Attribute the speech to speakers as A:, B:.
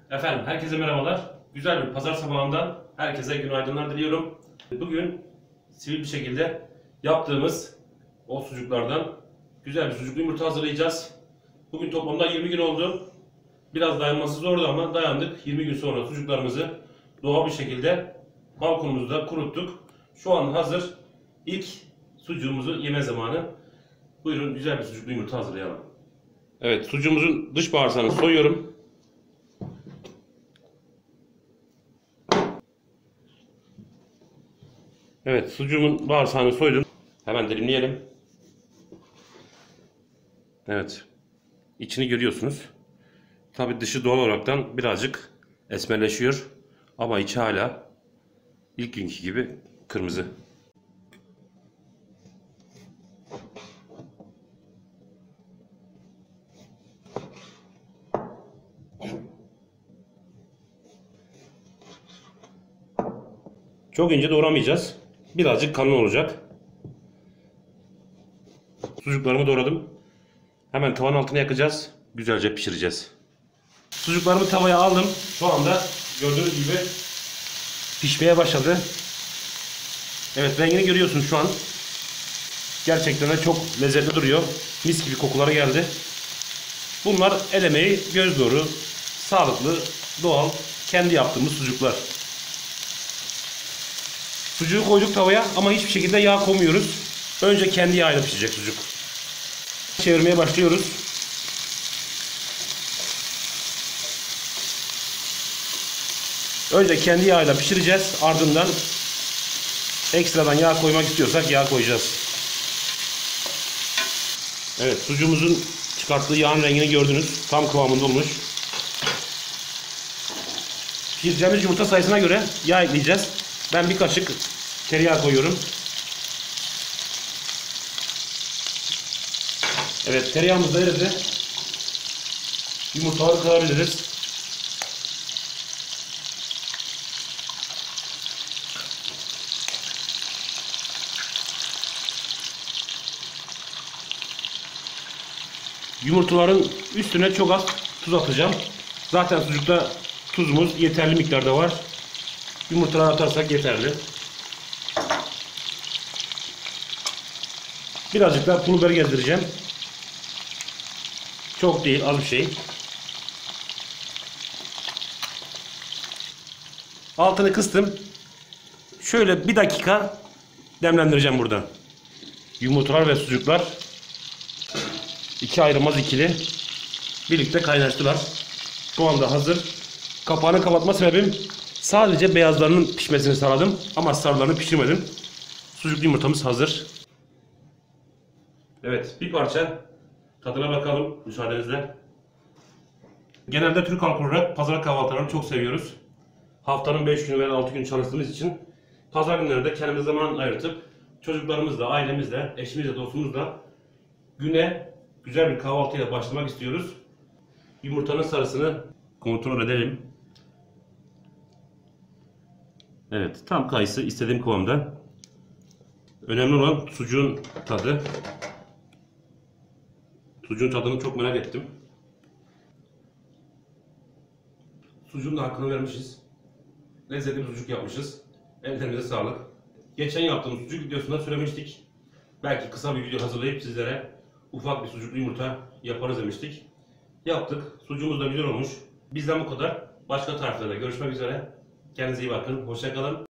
A: Efendim herkese merhabalar. Güzel bir pazar sabahından herkese günaydınlar diliyorum. Bugün sivil bir şekilde yaptığımız o sucuklardan güzel bir sucuklu yumurta hazırlayacağız. Bugün toplamda 20 gün oldu. Biraz dayanması zordu ama dayandık. 20 gün sonra sucuklarımızı doğal bir şekilde balkonumuzda kuruttuk. Şu an hazır. İlk sucuğumuzu yeme zamanı. Buyurun güzel bir sucuklu yumurta hazırlayalım. Evet, sucuğumuzun dış bağırsağını soyuyorum. Evet, sucuğumun bağırsağını soydum. Hemen dilimleyelim. Evet, içini görüyorsunuz. Tabi dışı doğal olaraktan birazcık esmerleşiyor. Ama içi hala ilk günkü gibi kırmızı. Çok ince doğramayacağız. Birazcık kalın olacak. Sucuklarımı doğradım. Hemen tavanın altına yakacağız. Güzelce pişireceğiz. Sucuklarımı tavaya aldım. Şu anda gördüğünüz gibi pişmeye başladı. Evet, rengini görüyorsunuz şu an. Gerçekten de çok lezzetli duruyor. Mis gibi kokuları geldi. Bunlar el emeği, göz nuru, sağlıklı, doğal, kendi yaptığımız sucuklar. Sucuğu koyduk tavaya ama hiçbir şekilde yağ koymuyoruz. Önce kendi yağıyla pişecek sucuk. Çevirmeye başlıyoruz. Önce kendi yağıyla pişireceğiz. Ardından ekstradan yağ koymak istiyorsak yağ koyacağız. Evet, sucuğumuzun çıkarttığı yağın rengini gördünüz. Tam kıvamında olmuş. Pişireceğimiz yumurta sayısına göre yağ ekleyeceğiz. Ben bir kaşık tereyağı koyuyorum. Evet, tereyağımız da eridi. Yumurtaları kırabiliriz. Yumurtaların üstüne çok az tuz atacağım. Zaten sucukta tuzumuz yeterli miktarda var. Yumurtaları atarsak yeterli. Birazcık daha pul biber gezdireceğim. Çok değil, az bir şey. Altını kıstım. Şöyle bir dakika demlendireceğim burada. Yumurtalar ve sucuklar iki ayrılmaz ikili birlikte kaynaştılar. Şu anda hazır. Kapağını kapatma sebebim sadece beyazlarının pişmesini sağladım ama sarılarını pişirmedim. Sucuklu yumurtamız hazır. Evet, bir parça tadına bakalım müsaadenizle. Genelde Türk halkı olarak pazar kahvaltılarını çok seviyoruz. Haftanın 5 günü veya 6 gün çalıştığımız için pazar günlerinde kendimize zaman ayırtıp çocuklarımızla, ailemizle, eşimizle, dostumuzla güne güzel bir kahvaltıyla başlamak istiyoruz. Yumurtanın sarısını kontrol edelim. Evet, tam kayısı istediğim kıvamda. Önemli olan sucuğun tadı. Sucuğun tadını çok merak ettim. Sucuğun da hakkını vermişiz. Lezzetli bir sucuk yapmışız. Ellerinize sağlık. Geçen yaptığımız sucuk videosunda söylemiştik. Belki kısa bir video hazırlayıp sizlere ufak bir sucuklu yumurta yaparız demiştik. Yaptık. Sucuğumuz da güzel olmuş. Bizden bu kadar. Başka tariflerde görüşmek üzere. Kendinize iyi bakın. Hoşça kalın.